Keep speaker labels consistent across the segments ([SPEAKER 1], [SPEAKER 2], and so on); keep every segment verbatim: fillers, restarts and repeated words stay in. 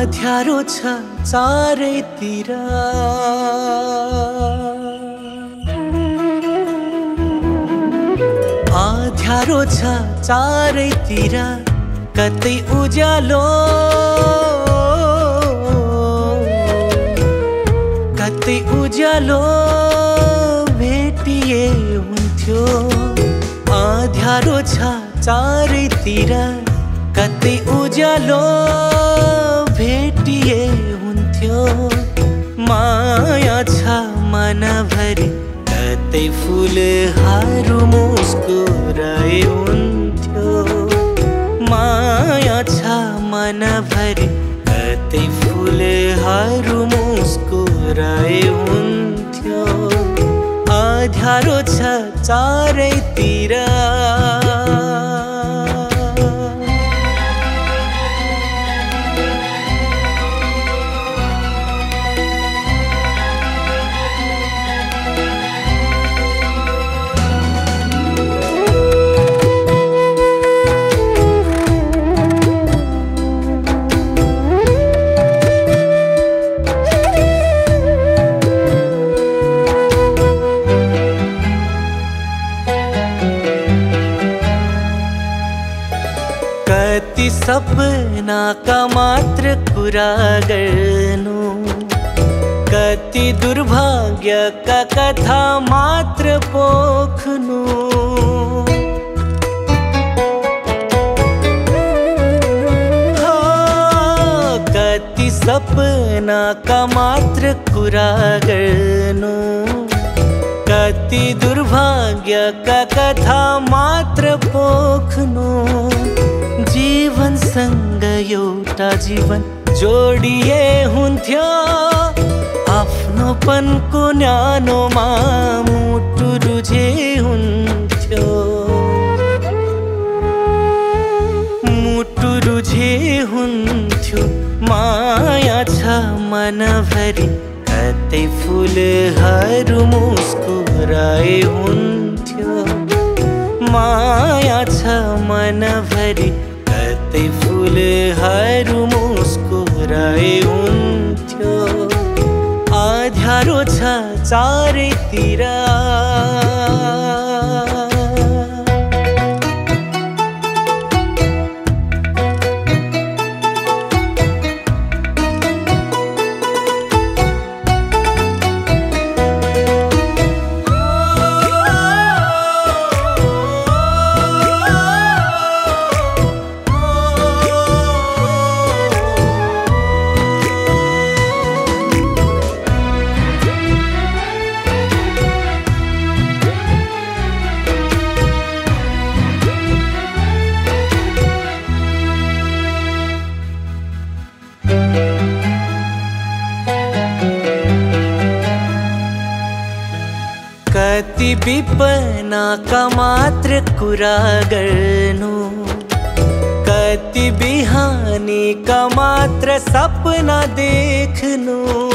[SPEAKER 1] आँध्यारो छ चारैतिर, आँध्यारो छ चारैतिर, कतै उज्यालो कतै उज्यालो भेटिए हुन्थ्यो। आँध्यारो छ चारैतिर, कतै उज्यालो भेटिए हुन्थ्यो। माया छ मनभरि, कतै फुलहरू मुस्कुराए हुन्थ्यो। माया छ मनभरि, कतै फुलहरू मुस्कुराए हुन्थ्यो। आँध्यारो छ चारैतिर, सपना का मात्र कुरा गर्नु, कति दुर्भाग्य का कथा मात्र पोख्नु। हाँ, कति सपना का मात्र कुरा गर्नु, कति दुर्भाग्य का कथा मात्र पोख्नु। जीवन सँग एउटा जीवन जोडिए हुन्थ्यो, आफ्नोपनको न्यानोमा मुटु रुझे हुन्थ्यो। मुटु रुझे हुन्थ्यो। माया छ मनभरि, कतै फुलहरू मुस्कुराए हुन्थ्यो। माया छ मनभरि, कतै फुलहरू मुस्कुराए हुन्थ्यो। आँध्यारो छ चारैतिर, कति विपना का मात्र कुरा गर्नु, कति बिहानी का मात्र सपना देख्नु।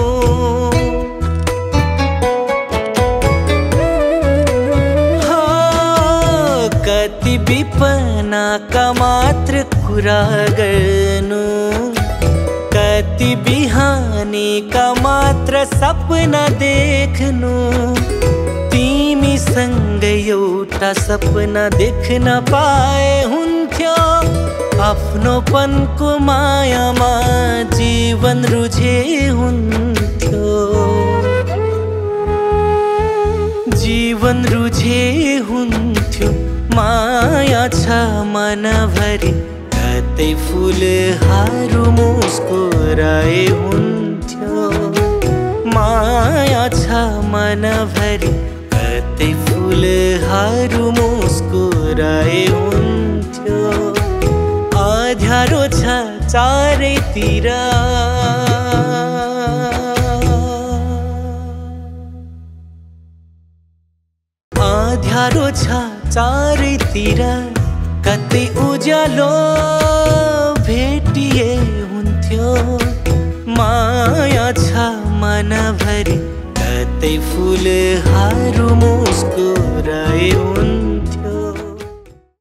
[SPEAKER 1] हाँ, कति विपना का मात्र कुरा गर्नु, कति बिहानी का मात्र सपना देख्नु। तिमी सँग एउटा सपना देख्न पाए हुन्थ्यो, आफ्नोपनको मायामा जीवन रुझे हुन्थ्यो। जीवन रुझे हुन्थ्यो। माया छ मनभरि, कतै फुलहरू मुस्कुराए हुन्थ्यो। माया छ मनभरि, कतै फुलहरू मुस्कुराए हुन्थ्यो। आँध्यारो छ चारैतिर, आँध्यारो छ चारैतिर, कतै उज्यालो भेटिए हुन्थ्यो। माया छ मनभरि, कतै फुल